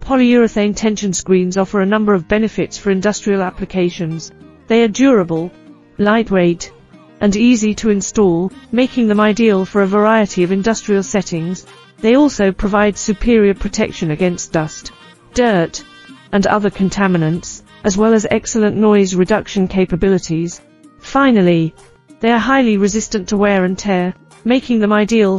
Polyurethane tension screens offer a number of benefits for industrial applications. They are durable, lightweight, and easy to install, making them ideal for a variety of industrial settings. They also provide superior protection against dust, dirt, and other contaminants, as well as excellent noise reduction capabilities. Finally, they are highly resistant to wear and tear, making them ideal